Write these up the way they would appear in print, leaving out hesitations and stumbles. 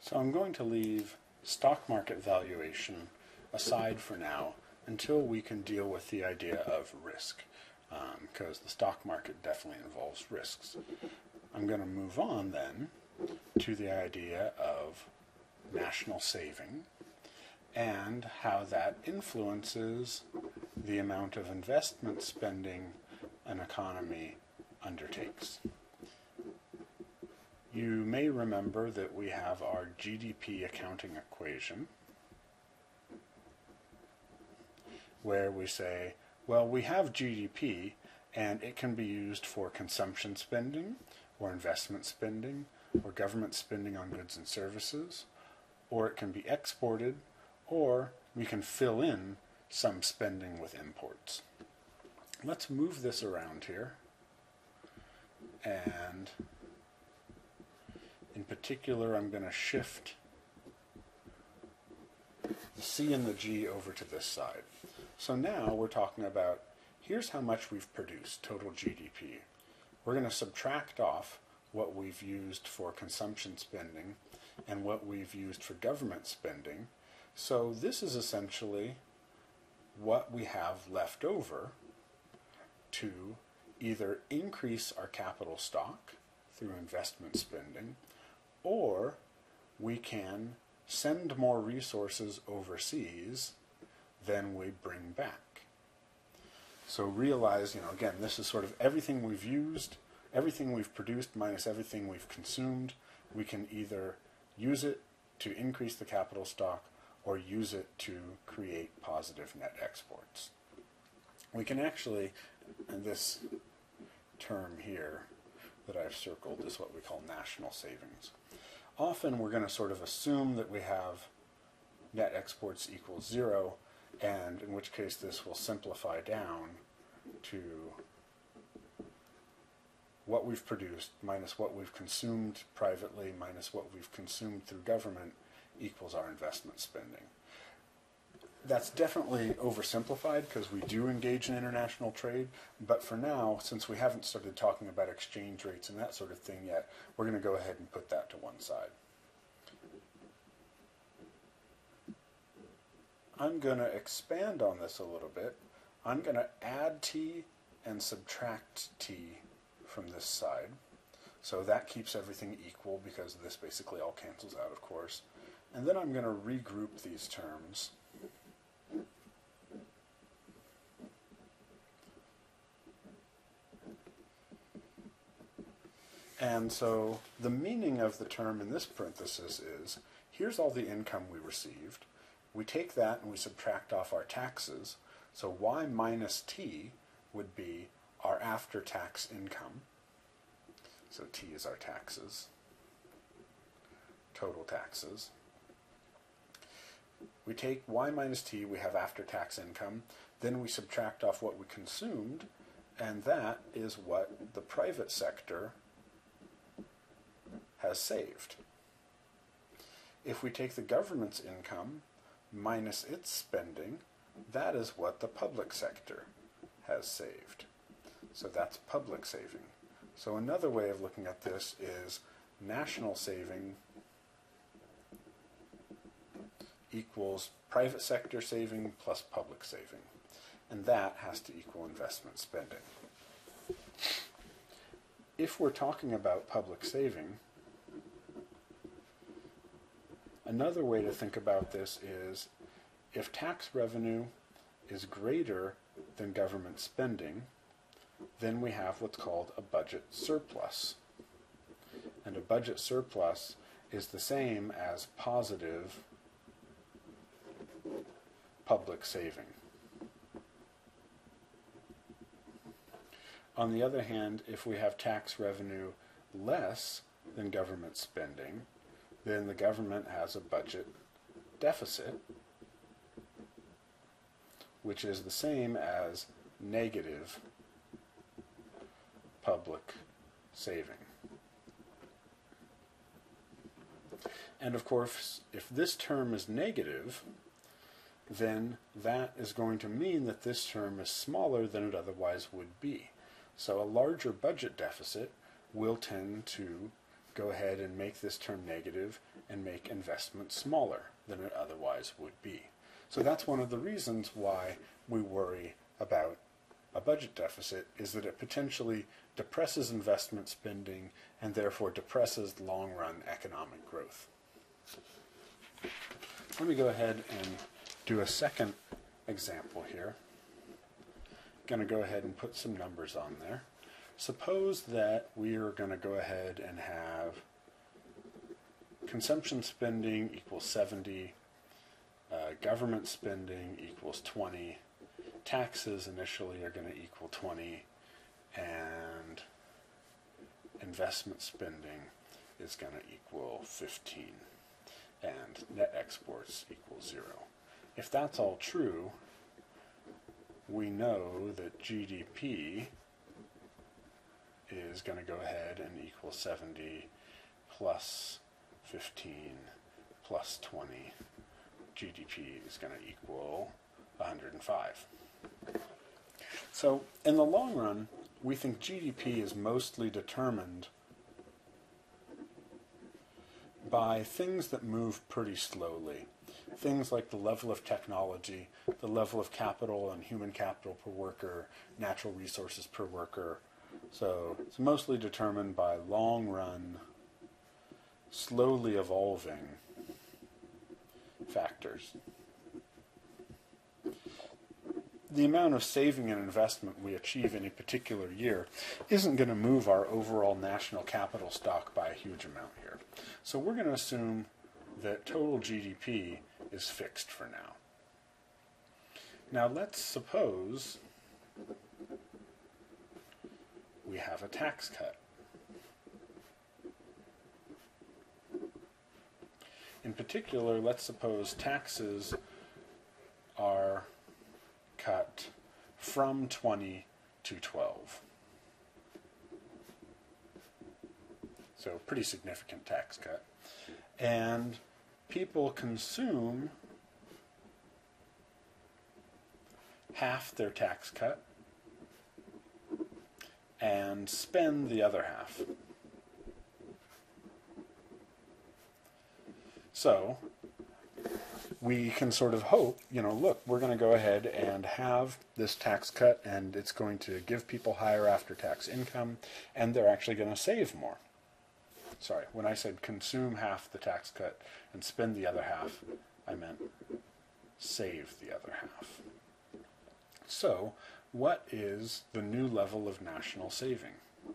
So I'm going to leave stock market valuation aside for now until we can deal with the idea of risk, because the stock market definitely involves risks. I'm going to move on then to the idea of national saving and how that influences the amount of investment spending an economy undertakes. You may remember that we have our GDP accounting equation, where we say, well, we have GDP, and it can be used for consumption spending, or investment spending, or government spending on goods and services, or it can be exported, or we can fill in some spending with imports. Let's move this around here, and in particular, I'm going to shift the C and the G over to this side. So now we're talking about, here's how much we've produced, total GDP. We're going to subtract off what we've used for consumption spending and what we've used for government spending. So this is essentially what we have left over to either increase our capital stock through investment spending, or we can send more resources overseas than we bring back. So realize, again, this is sort of everything we've used, everything we've produced minus everything we've consumed. We can either use it to increase the capital stock or use it to create positive net exports. We can actually, and this term here that I've circled is what we call national savings. Often we're going to sort of assume that we have net exports equals 0, and in which case this will simplify down to what we've produced minus what we've consumed privately minus what we've consumed through government equals our investment spending. That's definitely oversimplified because we do engage in international trade, but for now, since we haven't started talking about exchange rates and that sort of thing yet, we're going to go ahead and put that to one side. I'm going to expand on this a little bit. I'm going to add t and subtract t from this side. So that keeps everything equal because this basically all cancels out, of course. And then I'm going to regroup these terms. And so the meaning of the term in this parenthesis is, here's all the income we received. We take that and we subtract off our taxes. So y minus t would be our after-tax income. So t is our taxes, total taxes. We take y minus t, we have after-tax income. Then we subtract off what we consumed, and that is what the private sector has saved. If we take the government's income minus its spending, that is what the public sector has saved. So that's public saving. So another way of looking at this is national saving equals private sector saving plus public saving. And that has to equal investment spending. If we're talking about public saving, another way to think about this is if tax revenue is greater than government spending, then we have what's called a budget surplus. And a budget surplus is the same as positive public saving. On the other hand, if we have tax revenue less than government spending, then the government has a budget deficit, which is the same as negative public saving. And of course, if this term is negative, then that is going to mean that this term is smaller than it otherwise would be. So a larger budget deficit will tend to go ahead and make this term negative and make investment smaller than it otherwise would be. So that's one of the reasons why we worry about a budget deficit, is that it potentially depresses investment spending and therefore depresses long-run economic growth. Let me go ahead and do a second example here. I'm going to go ahead and put some numbers on there. Suppose that we are going to go ahead and have consumption spending equals 70, government spending equals 20, taxes initially are going to equal 20, and investment spending is going to equal 15, and net exports equals 0. If that's all true, we know that GDP is going to go ahead and equal 70 plus 15 plus 20. GDP is going to equal 105. So in the long run, we think GDP is mostly determined by things that move pretty slowly. Things like the level of technology, the level of capital and human capital per worker, natural resources per worker. So it's mostly determined by long-run, slowly evolving factors. The amount of saving and investment we achieve in a particular year isn't going to move our overall national capital stock by a huge amount here. So we're going to assume that total GDP is fixed for now. Now let's suppose we have a tax cut. In particular, let's suppose taxes are cut from 20 to 12. So a pretty significant tax cut. And people consume half their tax cut and spend the other half. So we can sort of hope, look, we're going to go ahead and have this tax cut, and it's going to give people higher after-tax income, and they're actually going to save more. Sorry, when I said consume half the tax cut and spend the other half, I meant save the other half. So, what is the new level of national saving?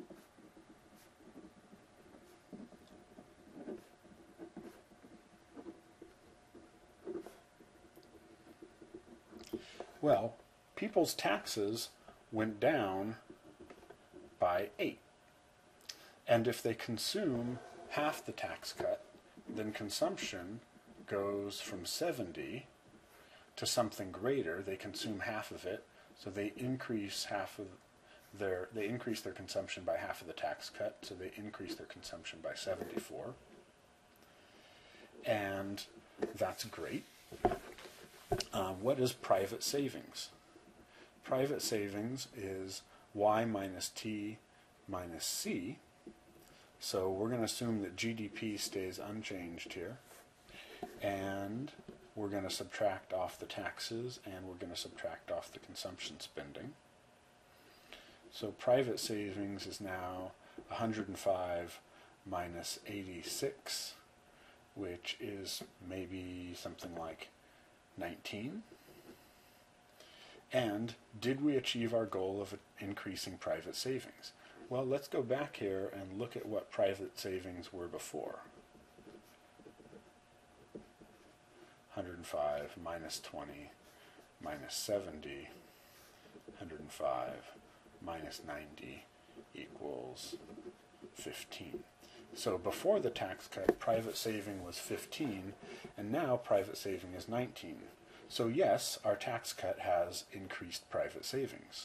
Well, people's taxes went down by 8. And if they consume half the tax cut, then consumption goes from 70 to something greater. They consume half of it, so they increase their consumption by half of the tax cut, so they increase their consumption by 74. And that's great. What is private savings? Private savings is y minus t minus c. So we're going to assume that GDP stays unchanged here, and we're going to subtract off the taxes, and we're going to subtract off the consumption spending. So private savings is now 105 minus 86, which is maybe something like 19. And did we achieve our goal of increasing private savings? Well, let's go back here and look at what private savings were before. 105 minus 20 minus 70, 105 minus 90 equals 15. So before the tax cut, private saving was 15, and now private saving is 19. So yes, our tax cut has increased private savings.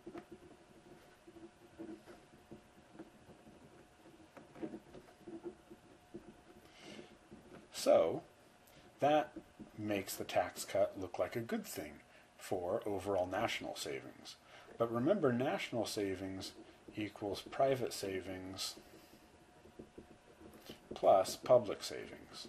So that makes the tax cut look like a good thing for overall national savings. But remember, national savings equals private savings plus public savings.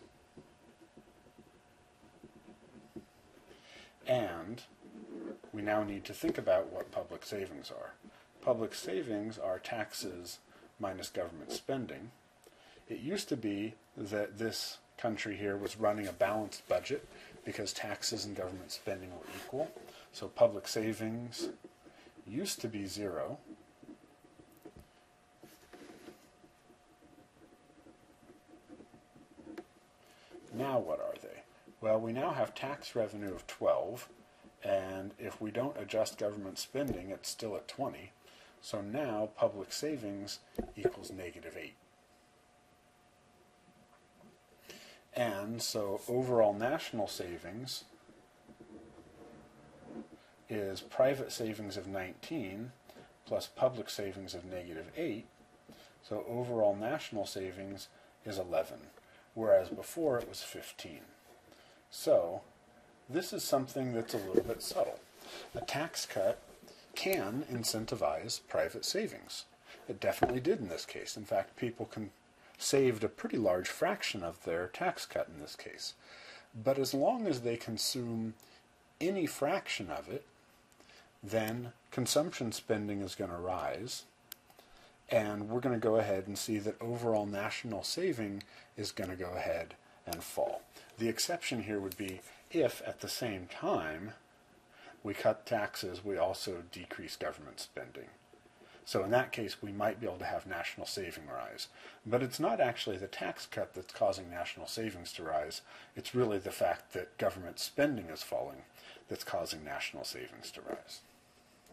And we now need to think about what public savings are. Public savings are taxes minus government spending. It used to be that this country here was running a balanced budget because taxes and government spending were equal. So public savings used to be 0. Now what are they? Well, we now have tax revenue of 12, and if we don't adjust government spending, it's still at 20. So now public savings equals -8. And so overall national savings is private savings of 19 plus public savings of -8. So overall national savings is 11, whereas before it was 15. So this is something that's a little bit subtle. A tax cut can incentivize private savings. It definitely did in this case. In fact, people saved a pretty large fraction of their tax cut in this case. But as long as they consume any fraction of it, then consumption spending is going to rise, and we're going to go ahead and see that overall national saving is going to go ahead and fall. The exception here would be if at the same time we cut taxes, we also decrease government spending. So in that case, we might be able to have national saving rise. But it's not actually the tax cut that's causing national savings to rise. It's really the fact that government spending is falling that's causing national savings to rise.